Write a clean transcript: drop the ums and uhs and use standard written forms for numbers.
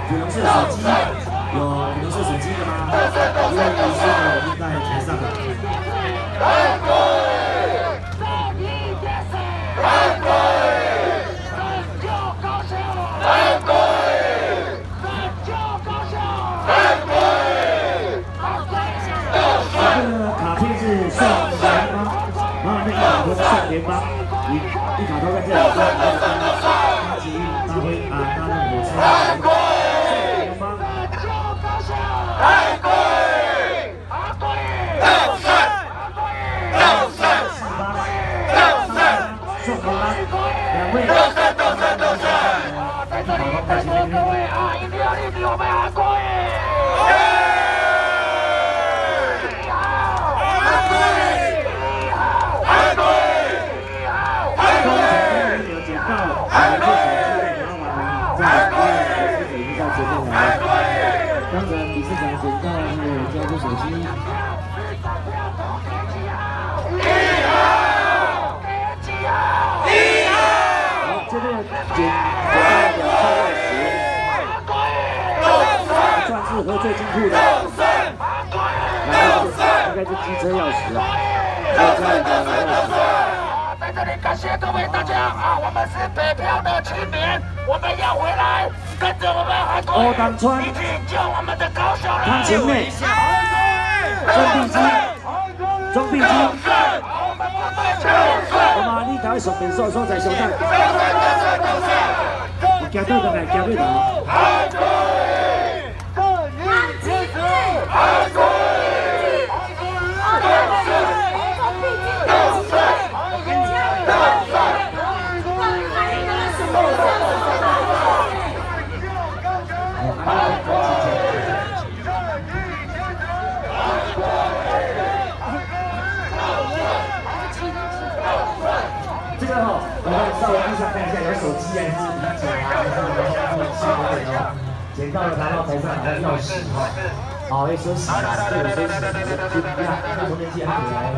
可能是手机，有可能是手机的吗？因为女生呢，我们在台上了。卡片是送联邦，然后那个卡通送联邦，一卡通在这里，搭捷运、搭飞搭那个火车，送联邦。送联邦，2位。在前面。一定要力挺我们韩国瑜。当然，理事长简到还有交出手机。好，这边简到2号钥匙，算是喝最金库的。应该是机车钥匙啊。在这里感谢各位大家啊！我们是北漂的青年，我们要回来，跟着我们韩国瑜一起救我们的高雄人。看前面，装壁机，我嘛，你赶快上面所在上等，我行到倒来，行到倒。这个哈，我们稍微地上看一下，有手机啊，还是皮夹啊，还是什么捡到了拿到台上还有钥匙哈，好，要休息，这个休息，就不要，这个充电器很可爱。